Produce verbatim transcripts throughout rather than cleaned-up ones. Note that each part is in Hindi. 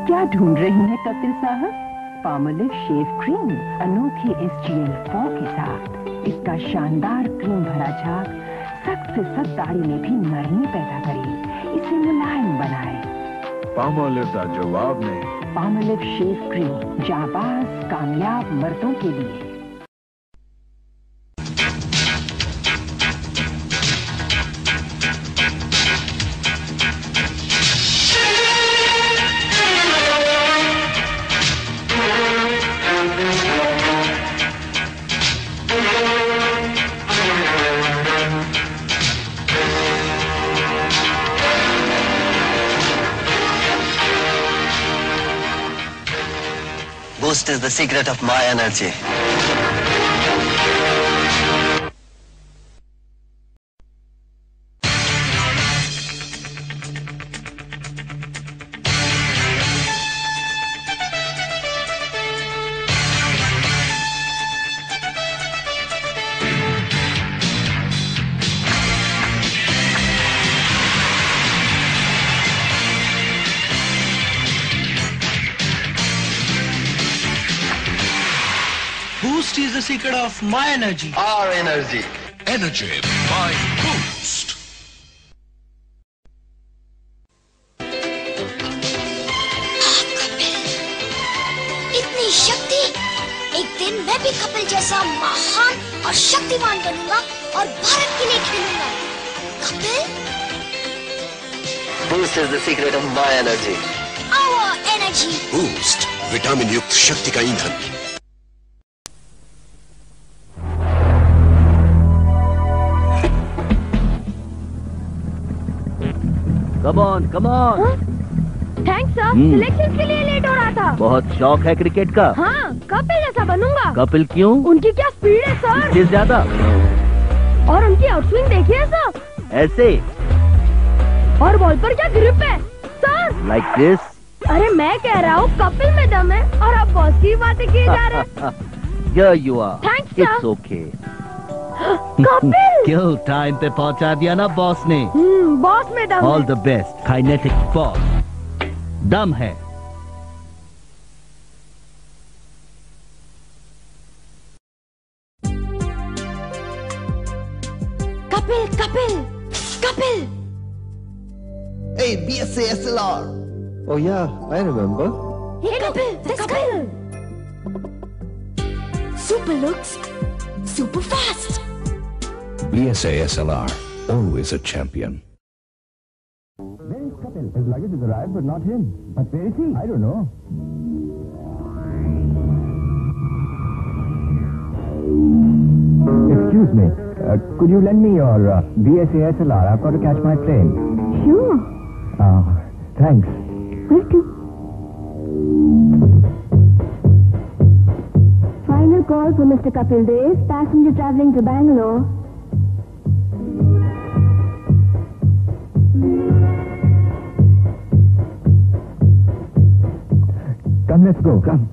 क्या ढूंढ रही हैं कपिल साहब? पामोलिव शेव क्रीम अनोखे एस जी एल फोर के साथ। इसका शानदार क्रीम भरा झाग सख्त से सख्त दाढ़ी में भी नरमी पैदा करे, इसे मुलायम बनाए। पामोलिव का जवाब में पामोलिव शेव क्रीम जाबाज कामयाब मर्दों के लिए। Boost is the secret of my energy. Boost is the secret of my energy. Our energy. Energy by Boost. इतनी शक्ति! एक दिन मैं भी कपिल जैसा महान और शक्तिमान बनूंगा और भारत के लिए खेलूंगा। Kapil? Boost is the secret of my energy. Our energy. Boost, vitamin युक्त शक्ति का ईंधन। Come on, come on. Thanks sir, selection के लिए लेट हो रहा था। बहुत शौक है क्रिकेट का? हाँ, कपिल जैसा बनूंगा। कपिल क्यों? उनकी क्या स्पीड है सर? इससे ज्यादा। और उनकी आउटस्विंग देखिए सर। ऐसे। और बॉल पर क्या ग्रिप है सर? Like this? अरे मैं कह रहा हूँ कपिल में दम है और आप बॉस की बातें किए जा रहे हैं। Here you are. Thanks sir. It's okay. Kapil! क्यों टाइम पे पहुंचा दिया ना बॉस ने? हम्म, बॉस में दम है। All the best. Kinetic Boss. दम है। Kapil, Kapil, Kapil! Hey, B S A S L R. Oh yeah, I remember. Hey Kapil, that's Kapil. Super looks, super fast. B S A S L R, always a champion. Where is Kapil? His luggage has arrived, but not him. But where is he? I don't know. Excuse me. Uh, could you lend me your uh, B S A S L R? I've got to catch my train. Sure. Uh, thanks. Welcome. Final call for Mister Kapil Dev, passenger traveling to Bangalore. Come, let's go. Come.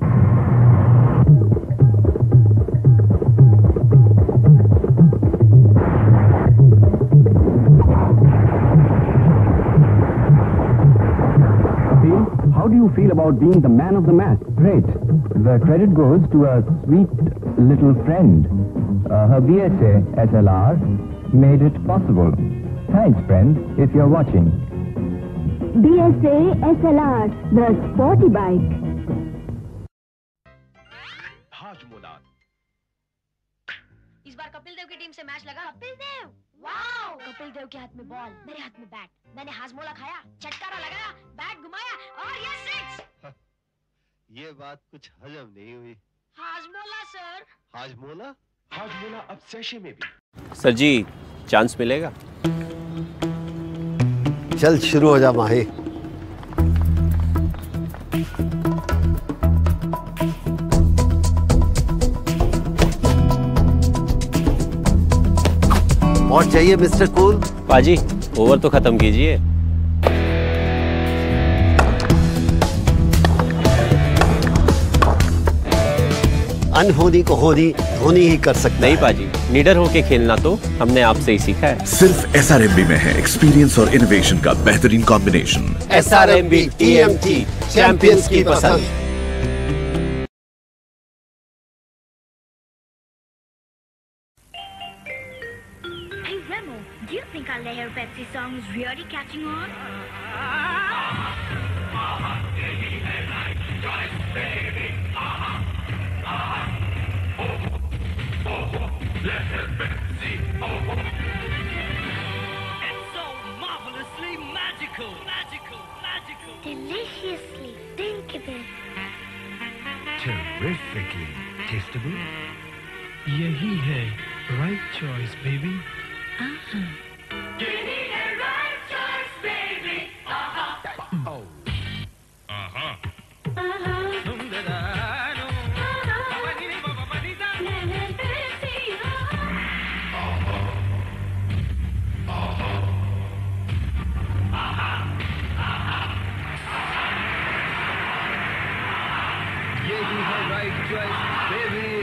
How do you feel about being the man of the match? Great. The credit goes to a sweet little friend. Uh, her B S A S L R made it possible. Thanks, friend, if you're watching. B S A S L R, the sporty bike. Hajmola. इस बार कपिल देव की टीम से मैच लगा। कपिल देव, वाओ! कपिल देव के हाथ में बॉल, मेरे हाथ में बैट। मैंने हाजमोला खाया, चटकारा लगाया, बैट घुमाया और ये सिक्स। ये बात कुछ हजम नहीं हुई। हाजमोला सर। हाजमोला? हाजमोला अब सैशे में भी। सर जी, चांस मिलेगा? चल शुरू हो जा माही। और चाहिए मिस्टर कूल? पाजी, ओवर तो खत्म कीजिए। अनहोनी को होनी धोनी ही कर सकता नहीं है। पाजी, लीडर होके खेलना तो हमने आपसे ही सीखा है। सिर्फ एस आर एम बी में है एक्सपीरियंस और इनोवेशन का बेहतरीन combination. S R M B T N T champions की पसंद। Hey Remo, do you think our Leher Pepsi song is really catching on? It's so marvelously magical, magical, magical. Deliciously thinkable. Terrifically tasteable. यही है right choice, baby. Uh-huh. Oh. Uh-huh. यही है right choice, baby.